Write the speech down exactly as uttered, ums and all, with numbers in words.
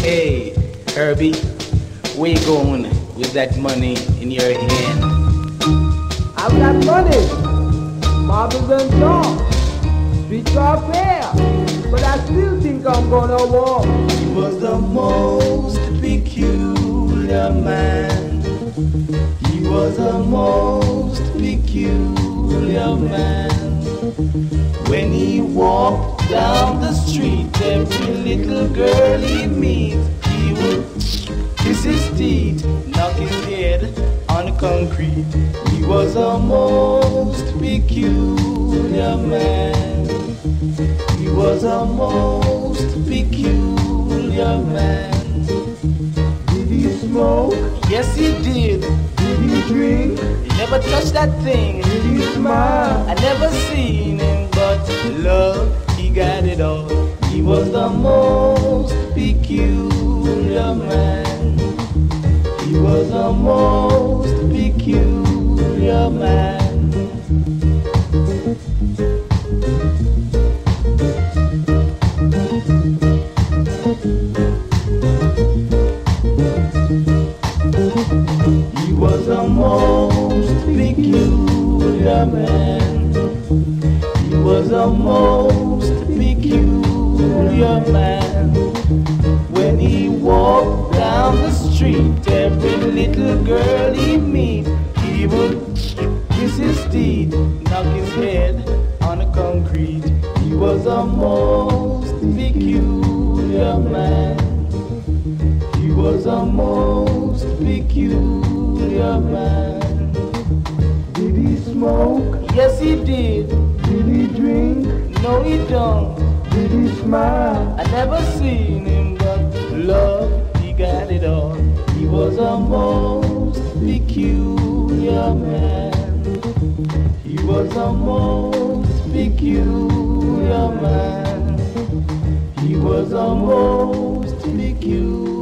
Hey, Herbie, where you going with that money in your hand? I've got money, marbles and songs, streets are fair, but I still think I'm gonna walk. He was the most peculiar man. He was the most peculiar man. When he walked down the street, every little girl he meet, he would kiss his teeth, knock his head on the concrete. He was the most peculiar man. He was the most peculiar man. Did he smoke? Yes, he did. Did he drink? He never touched that thing. Did he smile? I never seen him, but love, he got it all. He was the most peculiar man. He was the most peculiar man. He was the most peculiar man. He was the most peculiar man. When he walked down the street, every little girl he meet, he would kiss his teeth, knock his head on the concrete. He was the most peculiar man. He was the most peculiar man. Did he smoke? Yes, he did. Did he drink? No, he don't. Did he smile? I never seen him, but love, he got it all. He was the most peculiar man. He was the most peculiar man. He was the most peculiar